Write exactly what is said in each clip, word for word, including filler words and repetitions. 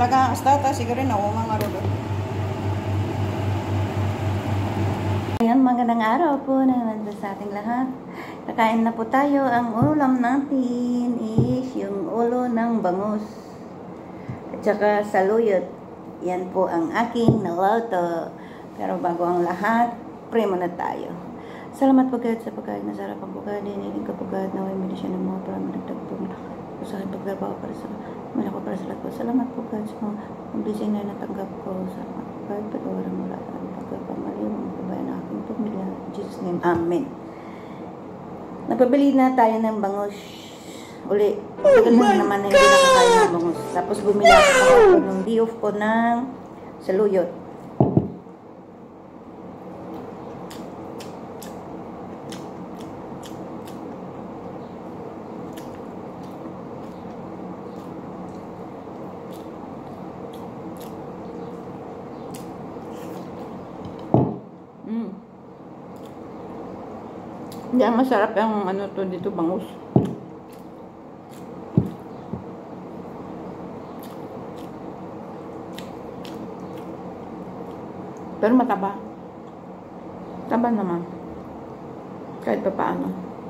nag-aastata, siguro na umang nga rin. Ayan, magandang araw po na nandun sa ating lahat. Kakain na po tayo. Ang ulam natin is yung ulo ng bangus. At saka saluyot. Yan po ang aking naluto. Pero bago ang lahat, pray muna tayo. Salamat po God sa pagkain na sarap ang pagkain. Diniling ka po God na may medisyon ng mga para managtagpong sa aking pagtrabaho para sa malako para sa lahat po. Salamat po God sa mga blessing na natanggap ko. Salamat po God. Patawaran mo lahat ang pagkakamali mo. Magkabayan na aking pamilya. In Jesus' name, Amen. Napabili na tayo ng bangus uli. Tagal na naman na hindi nakakain ng bangus. Tapos bumili ako ng di-off ko ng saluyot. Mm. Hindi, masarap yung ano to dito, bangus. Pero mataba. Taba naman. Kahit pa paano.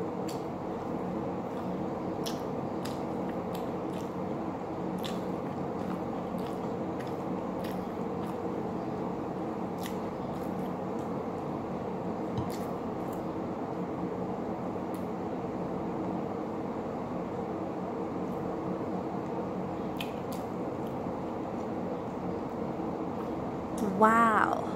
Wow!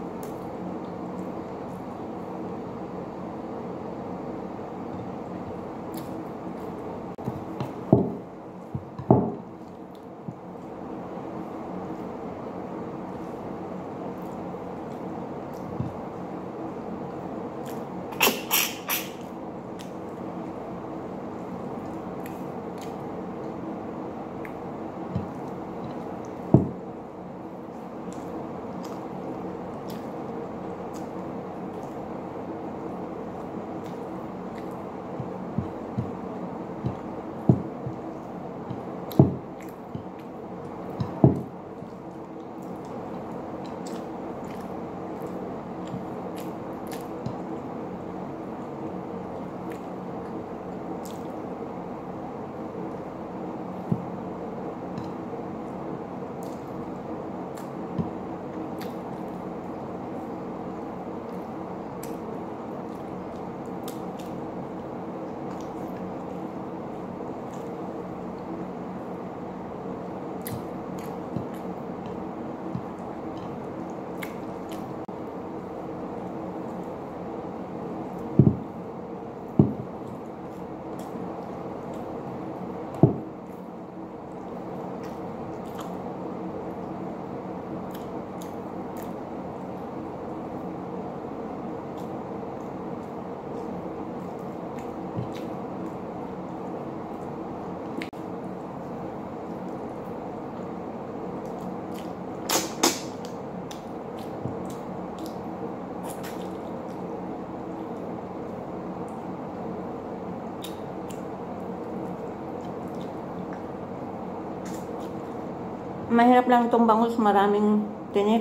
Mahirap lang itong bangus, maraming tinik.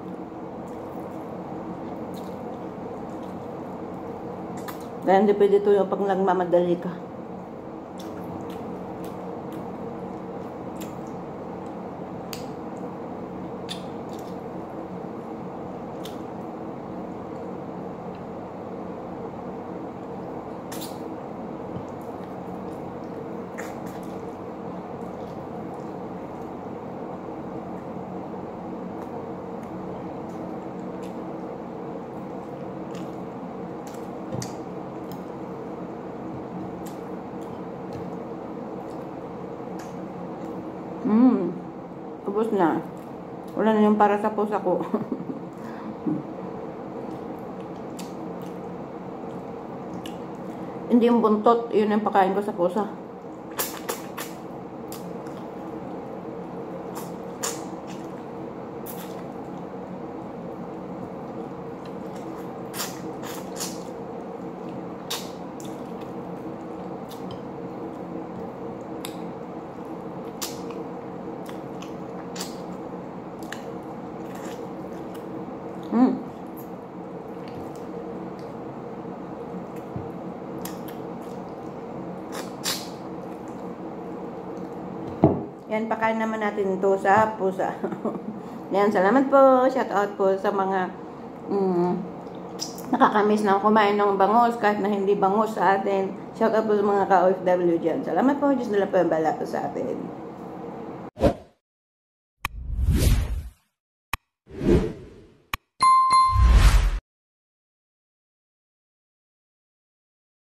Kaya hindi pwede ito yung pag nagmamadali ka. Hmm, ubos na. Wala na yung para sa pusa ko. Hindi yung buntot, yun yung pakain ko sa pusa. Hmm. Yan, pakain naman natin ito sa pusa. Yan, salamat po. Shout out po sa mga mm, nakakamiss na kumain ng bangus kahit na hindi bangus sa atin. Shout out po sa mga ka-O F W dyan. Salamat po. Diyos nila po yung bala sa atin.